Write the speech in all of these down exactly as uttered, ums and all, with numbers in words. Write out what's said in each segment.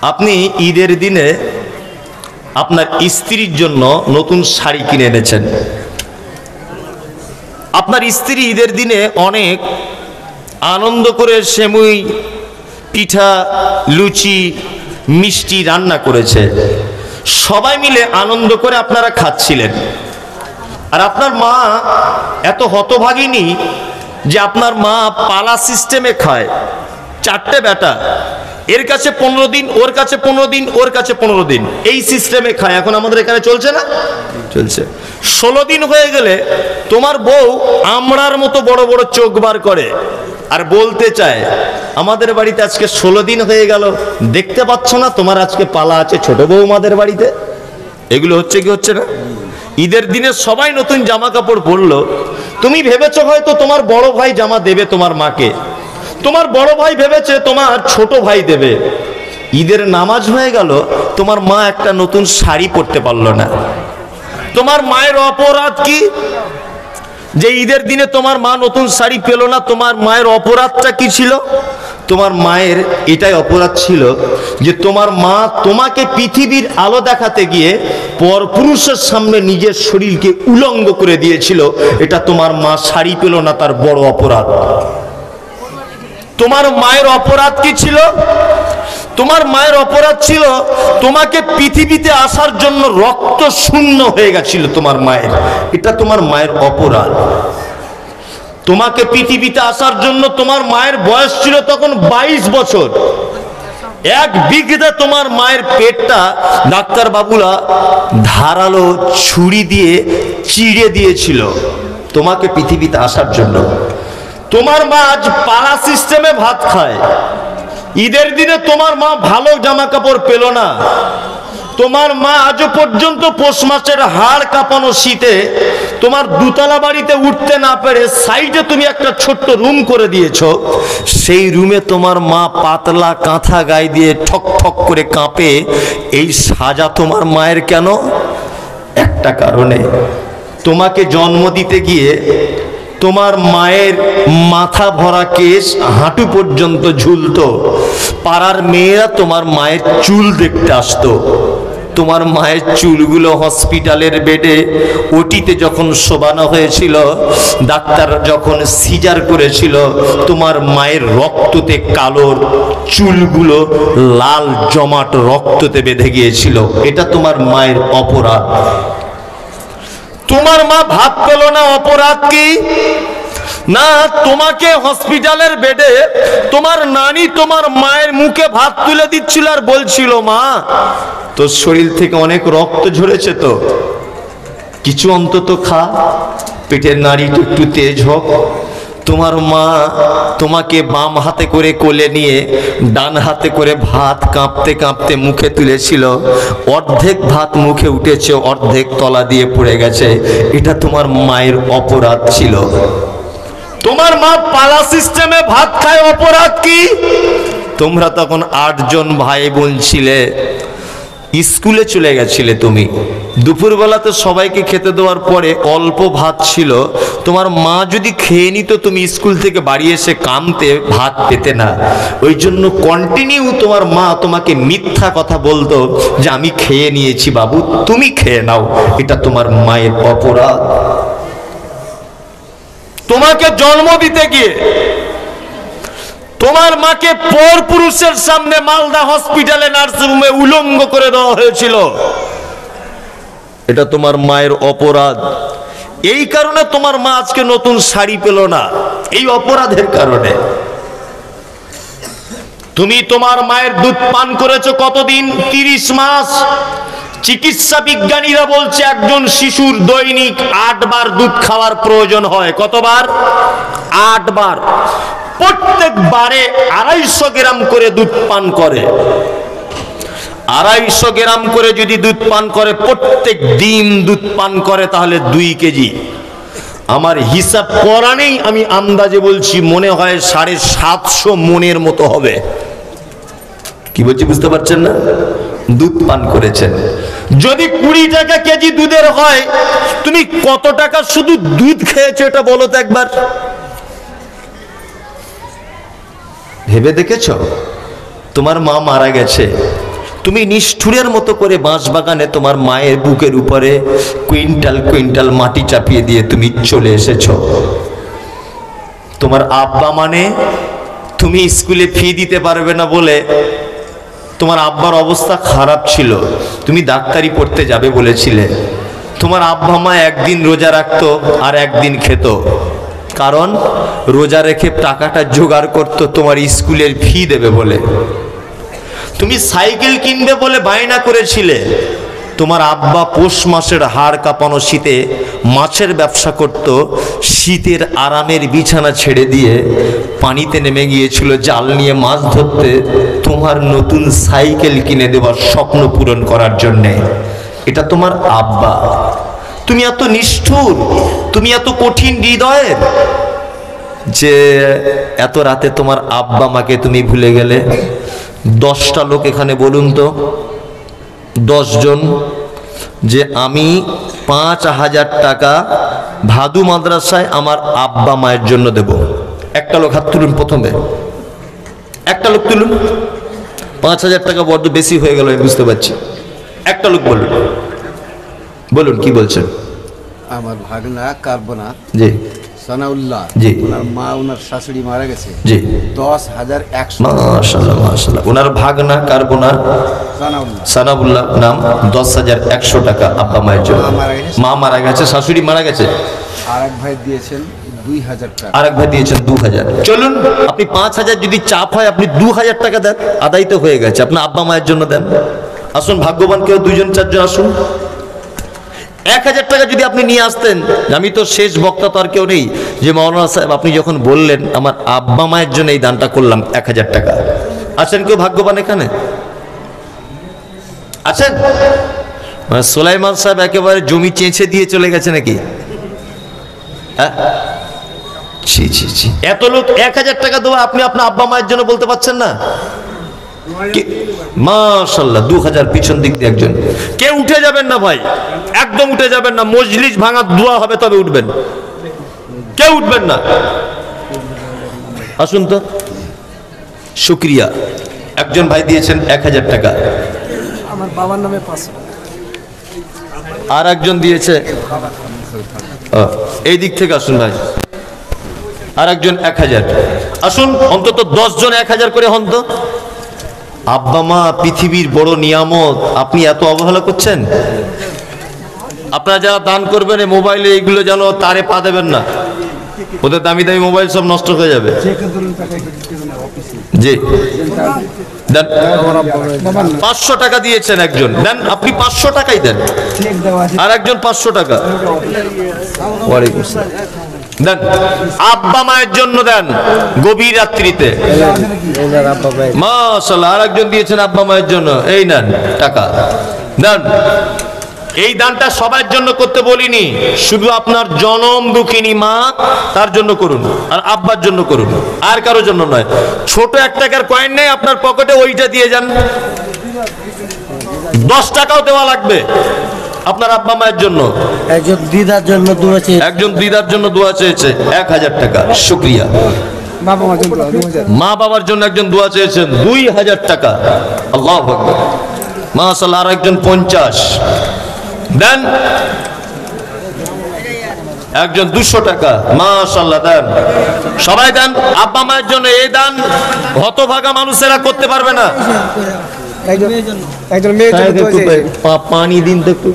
আপনি ঈদের দিনে আপনার স্ত্রীর জন্য নতুন শাড়ি কিনে এনেছেন। আপনার স্ত্রী ঈদের দিনে অনেক আনন্দ করে সেমুই, পিঠা, লুচি, মিষ্টি রান্না করেছে। সবাই মিলে আনন্দ করে আপনারা খাচ্ছিলেন। আর আপনার মা এত হতভাগিনী যে আপনার মা পালা সিস্টেমে খায়। চারটে বেটা, এর কাছে পনেরো দিন, ওর কাছে পনেরো দিন, ওর কাছে পনেরো দিন, এই সিস্টেমে খায়। এখন আমাদের এখানে চলছে না? চলছে। ষোলো দিন হয়ে গেলে তোমার বউ আমড়ার মতো বড় বড় চোখ বার করে আর বলতে চায়, আমাদের বাড়িতে আজকে ষোলো দিন হয়ে গেল, দেখতে পাচ্ছ না তোমার আজকে পালা আছে ছোট বৌমাদের বাড়িতে? এগুলো হচ্ছে কি হচ্ছে না? ঈদের দিনে সবাই নতুন জামা কাপড় পরলো। তুমি ভেবেছো হয়তো তোমার বড় ভাই জামা দেবে তোমার মাকে, তোমার বড় ভাই ভেবেছে তোমার ছোট ভাই দেবে। ঈদের নামাজ হয়ে গেল, তোমার মা একটা নতুন শাড়ি পরতে পারলো না। তোমার মায়ের অপরাধ কি যে ঈদের দিনে তোমার মা নতুন শাড়ি পেল না? তোমার মায়ের অপরাধটা কি ছিল? তোমার মায়ের এটাই অপরাধ ছিল যে তোমার মা তোমাকে পৃথিবীর আলো দেখাতে গিয়ে পরপুরুষের সামনে নিজের শরীরকে উলঙ্গ করে দিয়েছিল। এটা তোমার মা শাড়ি পেল না, তার বড় অপরাধ। তোমার মায়ের অপরাধ কি ছিল? তোমার মায়ের অপরাধ ছিল তোমাকে পৃথিবীতে আসার জন্য রক্ত শূন্য হয়ে গেছিল তোমার মায়ের। এটা তোমার মায়ের অপরাধ। তোমাকে পৃথিবীতে আসার জন্য তোমার মায়ের বয়স ছিল তখন বাইশ বছর। এক বিঘে তোমার মায়ের পেটটা ডাক্তার বাবুরা ধারালো ছুরি দিয়ে চিড়ে দিয়েছিল তোমাকে পৃথিবীতে আসার জন্য। তোমার মা আজ পালা সিস্টেমে ভাত খায়। ঈদের দিনে তোমার মা ভালো জামা কাপড় পেল না। তোমার মা আজও পর্যন্ত পৌষ মাসের হাড় কাঁপানো শীতে তোমার দুতলা বাড়িতে উঠতে না পেরে সাইডে তুমি একটা ছোট্ট রুম করে দিয়েছো। সেই রুমে তোমার মা পাতলা কাঁথা গায়ে দিয়ে ঠক ঠক করে কাঁপে। এই সাজা তোমার মায়ের কেন? একটা কারণে, তোমাকে জন্ম দিতে গিয়ে তোমার মায়ের মাথা ভরা কেশ হাঁটু পর্যন্ত ঝুলতো। পাড়ার মেয়েরা তোমার মায়ের চুল দেখতে আসতো। তোমার মায়ের চুলগুলো হসপিটালের বেডে ওটিতে যখন শোবানো হয়েছিল, ডাক্তার যখন সিজার করেছিল, তোমার মায়ের রক্ততে কালোর চুলগুলো লাল জমাট রক্ততে বেঁধে গিয়েছিল। এটা তোমার মায়ের অপরাধ। তোমার মা ভাত পেল না, অপরাধ কি? না, তোমাকে হসপিটালের বেডে তোমার নানি তোমার মায়ের মুখে ভাত তুলে দিচ্ছিল আর বলছিল, মা তোর শরীর থেকে অনেক রক্ত ঝরেছে, তো কিছু অন্তত খা, পেটের নাড়িটা একটু তেজ হোক। তোমার মা তোমাকে বাম হাতে করে কোলে নিয়ে ডান হাতে করে ভাত কাঁপতে কাঁপতে মুখে তুলেছিল। অর্ধেক ভাত মুখে উঠেছে, অর্ধেক তলা দিয়ে পড়ে গেছে। এটা তোমার মায়ের অপরাধ ছিল। তোমার মা পালা সিস্টেমে ভাত খায়, অপরাধ কি? তোমরা তখন আটজন ভাই বোন ছিলে, স্কুলে চলে গেছিলে। তুমি দুপুরবেলাতে সবাইকে খেতে দেওয়ার পরে অল্প ভাত ছিল। তোমার মা যদি খেয়ে নিত, তুমি স্কুল থেকে বাড়ি এসে কামতে, ভাত পেতে না। ওই জন্য কন্টিনিউ তোমার মা তোমাকে মিথ্যা কথা বলতো যে আমি খেয়ে নিয়েছি বাবু, তুমি খেয়ে নাও। এটা তোমার মায়ের অপরাধ। তোমাকে জন্ম দিতে গিয়ে তোমার মাকে পরপুরুষের সামনে মালদা হসপিটালে নার্সিংহোমে উলঙ্গ করে দেওয়া হয়েছিল। এটা তোমার মায়ের অপরাধ। এই কারণে তোমার মা আজকে নতুন শাড়ি পেল না, এই অপরাধের কারণে। তুমি তোমার মায়ের দুধ পান করেছো কতদিন? তিরিশ মাস। চিকিৎসা বিজ্ঞানীরা বলছে একজন শিশুর দৈনিক আট বার দুধ খাওয়ার প্রয়োজন হয়। কতবার? আট বার। প্রত্যেকবারে আড়াইশো গ্রাম করে দুধ পান করে। আড়াইশো গ্রাম করে যদি দুধ পান করে, প্রত্যেক দিন দুধ পান করে, তাহলে দুই কেজি। আমার হিসাব করা নেই, আমি আন্দাজে বলছি, মনে হয় সাড়ে সাতশো মনের মতো হবে। কি বলছি বুঝতে পারছেন না? দুধ পান করেছেন। যদি কুড়ি টাকা কেজি দুধের হয়, তুমি কত টাকা শুধু দুধ খেয়েছো এটা বলো তো একবার। ভেবে দেখেছো? তোমার মা মারা গেছে, তুমি নিষ্ঠুরের মতো করে বাঁশবাগানে তোমার মায়ের বুকের উপরে কুইন্টাল কুইন্টাল মাটি চাপিয়ে দিয়ে তুমি চলে এসেছো। তোমার আব্বা মানে তুমি স্কুলে ফি দিতে পারবে না বলে তোমার আব্বার অবস্থা খারাপ ছিল, তুমি ডাক্তারি পড়তে যাবে বলেছিলে। তোমার আব্বা মা একদিন রোজা রাখতো আর একদিন খেত, কারণ রোজা রেখে টাকাটা জোগাড় করতো তোমার স্কুলের ফি দেবে বলে। তুমি সাইকেল কিনবে বলে বায়না করেছিলে। তোমার আব্বা পৌষ মাসের হাড় কাঁপানো শীতে মাছের ব্যবসা করত, শীতের আরামের বিছানা ছেড়ে দিয়ে পানিতে নেমে গিয়েছিল জাল নিয়ে মাছ ধরতে তোমার নতুন সাইকেল কিনে দেওয়ার স্বপ্ন পূরণ করার জন্যে। এটা তোমার আব্বা। তুমি এত নিষ্ঠুর, তুমি এত কঠিন হৃদয়ের যে এত রাতে তোমার আব্বা মাকে তুমি ভুলে গেলে। দশটা লোক এখানে বলুন তো, দশ জন, যে আমি পাঁচ হাজার টাকা ভাদু মাদ্রাসায় আমার আব্বা মায়ের জন্য দেব। একটা লোক হাত তুলুন, প্রথমে একটা লোক তুলুন। পাঁচ হাজার টাকা বড্ড বেশি হয়ে গেল, আমি বুঝতে পারছি। একটা লোক বলুন, বলুন কি বলছেন। আমার ভাগনা কার্বনা জি সানাউল্লাহ, জি, ওনার মা ওনার শাশুড়ি মারা গেছে, জি, দশ হাজার একশো। মাশাআল্লাহ মাশাআল্লাহ। ওনার ভাগনা কার্বনা সানাউল্লাহ সানাউল্লাহ নাম, দশ হাজার একশো টাকা আব্বা মায়ের জন্য। মা মারা গেছে, শাশুড়ি মারা গেছে। আর এক ভাই দিয়েছেন দুই হাজার টাকা। আর এক ভাই দিয়েছেন দু হাজার। চলুন, আপনি পাঁচ হাজার যদি চাপ হয় আপনি দু হাজার টাকা দেন, আদায় তো হয়ে গেছে। আপনার আব্বা মায়ের জন্য দেন। আসুন, ভাগ্যবান কেউ দুইজন চারজন আসুন। এক হাজার টাকা যদি আপনি নিয়ে আসতেন, আমি তো শেষ বক্তা তো আর কেউ নেই যে মাওলানা সাহেব আপনি যখন বললেন আমার আব্বা মায়ের জন্য এই দানটা করলাম এক হাজার টাকা। আছেন কেউ ভাগ্যবান এখানে? আছেন? মানে সুলাইমান সাহেব একেবারে জমি চেঁচে দিয়ে চলে গেছে নাকি? হ্যাঁ, ছি ছি ছি, এত লোক এক হাজার টাকা দেওয়া আপনি আপনার আব্বা মায়ের জন্য বলতে পারছেন না? মাশাআল্লাহ, দু হাজার পিছন দিক দিয়ে একজন। কেউ উঠে যাবেন না ভাই, একদম উঠে যাবেন না। মজলিস ভাঙা দোয়া হবে তবে উঠবেন, কেউ উঠবেন না। আসুন তো। শুক্রিয়া। একজন ভাই দিয়েছেন এক হাজার টাকা, আমার বাবার নামে পাঁচশো। আর একজন দিয়েছে, এই দিক থেকে আসুন ভাই, আর একজন এক হাজার। আসুন, অন্তত দশ জন এক হাজার করে হন তো। আব্বা মা পৃথিবীর বড় নিয়ামত, আপনি এত অবহেলা করছেন। আপনারা যারা দান করবেন এই মোবাইলে এইগুলো যেন তারে পা দেবেন না, ওদের দামি দামি মোবাইল সব নষ্ট হয়ে যাবে। জি দেন, পাঁচশো টাকা দিয়েছেন একজন, দেন আপনি পাঁচশো টাকাই দেন। আর একজন পাঁচশো টাকা। ওয়ালাইকুম আসসালাম। দেন, আব্বা মায়ের জন্য দেন গভীর রাত্রিতে। মাশাআল্লাহ, আর একজন দিয়েছেন আব্বা মায়ের জন্য, এই নেন টাকা দেন। এই দানটা সবার জন্য করতে বলিনি, শুধু আপনার জনম দুঃখিনী মা তার জন্য করুন, আর আব্বার জন্য করুন, আর কারোর জন্য নয়। ছোট এক টাকার কয়েন নেই আপনার পকেটে, ওইটা দিয়ে যান। দশ টাকাও দেওয়া লাগবে আপনার আব্বা মায়ের জন্য। একজন দিদার জন্য দোয়া চেয়েছে, একজন দিদার জন্য দোয়া চেয়েছে এক হাজার টাকা। শুক্রিয়া। বাবা মার জন্য দুই হাজার। মা বাবার জন্য একজন দোয়া চেয়েছেন দুই হাজার টাকা। আল্লাহু আকবার। মাশাআল্লাহ, আর একজন পঞ্চাশ দেন। একজন দুশো টাকা। মাশাআল্লাহ, দেন সবাই দেন আব্বা মায়ের জন্য। এই দান হতভাগা মানুষেরা করতে পারবে না। একজন মেয়ের জন্য দোয়া চেয়েছে। পানি দিন তো একটু,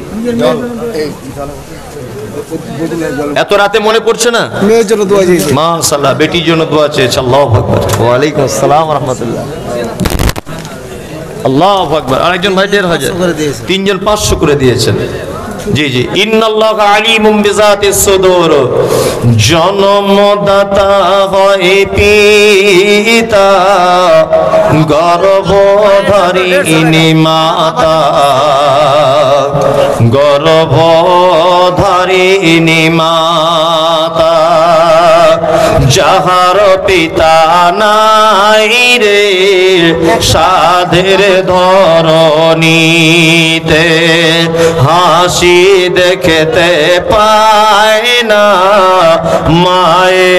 এত রাতে মনে পড়ছে না? মেয়ের জন্য দোয়া চেয়েছে। মাশাআল্লাহ, বেটির জন্য দোয়া চেয়েছে। আল্লাহু আকবার। ওয়ালাইকুম আসসালাম ওয়া রাহমাতুল্লাহ। আল্লাহু আকবার। আরেকজন ভাই দেড় হাজার, তিনজন পাঁচশো করে দিয়েছেন। জি জি। ইন্নাল্লাহা আলিমুম বিযাতিস সুদূর। জন্মদাতা হয় পিতা, গর্ভধারিণী মাতা, গর্ভধারিণী মাতা। যাহার পিতা নাই রে সাধের ধরণীতে, হাসি দেখতে পায় না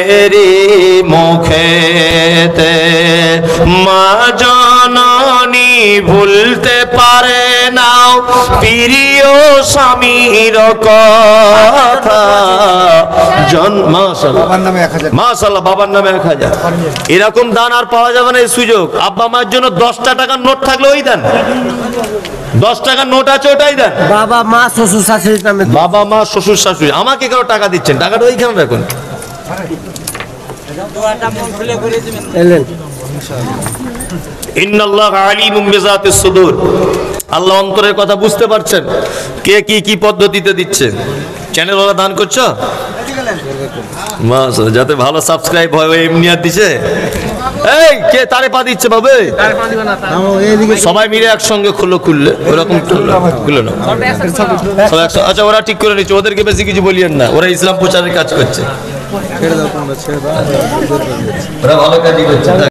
মায়েরই মুখেতে। মা জননী ভুলতে পারে না প্রিয় স্বামীর কথা। জন মাশাআল্লাহ, বাবার নামে এক হাজার। মাশাআল্লাহ, বাবার নামে এক হাজার। এরকম দান আর পাওয়া যাবে না, এই সুযোগ। আব্বা মায়ের জন্য দশটা টাকার নোট থাকলে ওই দেন, দশ টাকার নোট আছে ওটাই দেন। বাবা মা শ্বশুর শাশুড়ির নামে বাবা মা শ্বশুর শাশুড়ি, আমাকে কেন টাকা দিচ্ছেন? টাকাটা ওইখানে রাখুন। এলেন। ইন্নাল্লাহ আলিমুম বিযাতিস সুদূর। আল্লাহ অন্তরের কথা বুঝতে পারছেন কে কি কি পদ্ধতিতে দিচ্ছে। চ্যানেল ওরা দান করছো মাশাআল্লাহ, যাতে ভালো সাবস্ক্রাইব হয়। ওই এমনি আর দিছে, এই কে তারে পা দিচ্ছে বাবু? সবাই মিলে একসঙ্গে খুললো, খুললে ওরকম খুললো না সবাই একসঙ্গে। আচ্ছা, ওরা ঠিক করে নিচ্ছে, ওদেরকে বেশি কিছু বলিয়েন না, ওরা ইসলাম প্রচারের কাজ করছে, ওরা ভালো কাজই করছে।